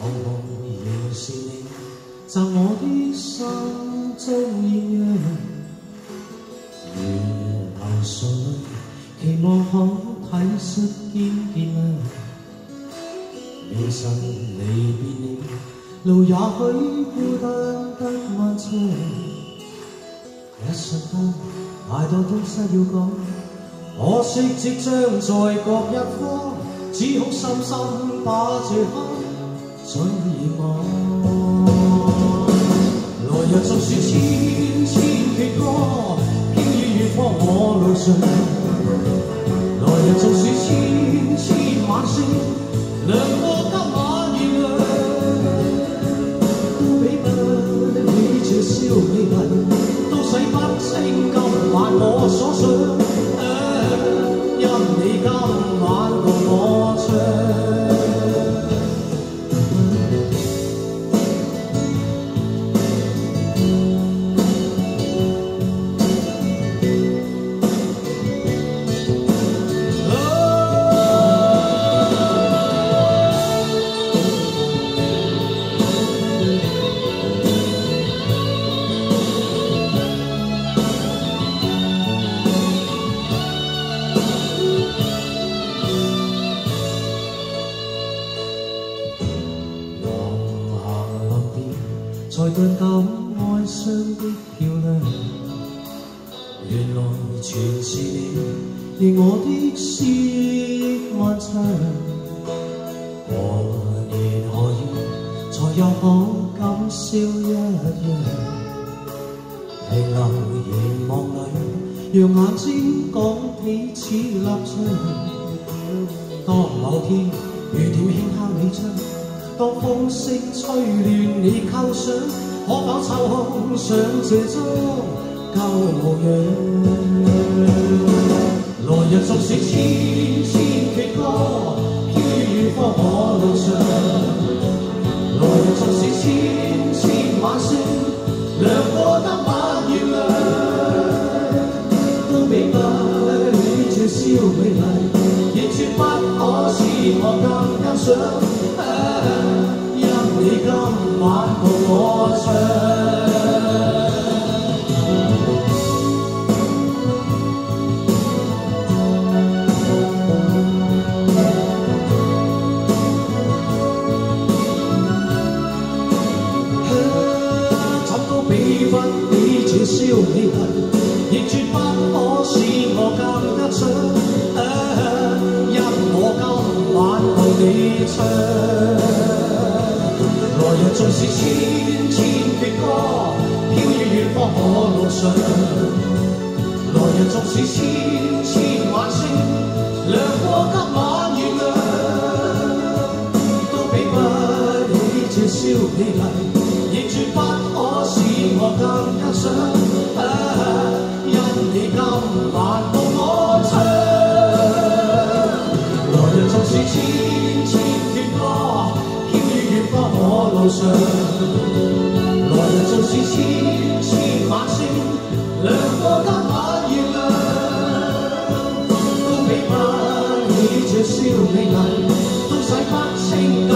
茫茫仍是你，贈我的心中豔陽。如流垂淚，期望可體恤兼見諒。明晨離別你，路也許孤單得漫長。一瞬間，太多東西要講，可惜即將在各一方，只好深深把這刻盡遺忘。來日縱使千千闕歌，飄於遠方我路上。來日縱使千千晚星，亮過今晚月亮，都比不起這宵美麗，都洗不清今晚我所想。因你今晚共我唱。才頓感哀傷的漂亮，原來全是你，令我的思憶漫長。何年何月，才又可感消一樣？停留凝望裏，讓眼睛講起此立場。當某天雨點輕敲你窗，當風息吹亂你構想，可否抽空想這張舊模樣？來日縱使千千闕歌，飄於遠方我路上。來日縱使千千晚星，亮過今晚月亮，都比不起這宵美麗，亦絕不可使我更欣賞。因你今晚共我唱，怎都比不起這宵美麗，亦絕不可使我更得想。因我今晚共你唱。來日縱使千千闕歌，飄於遠方我路上。來日縱使千千晚星，亮過今晚月亮，都比不起這宵美麗，亦絕不可使我更欣賞。因你今晚共我唱。來日縱使千千闕歌，我路上，來日縱使千千晚星，亮過今晚月亮，都比不起這宵美麗，都洗不清。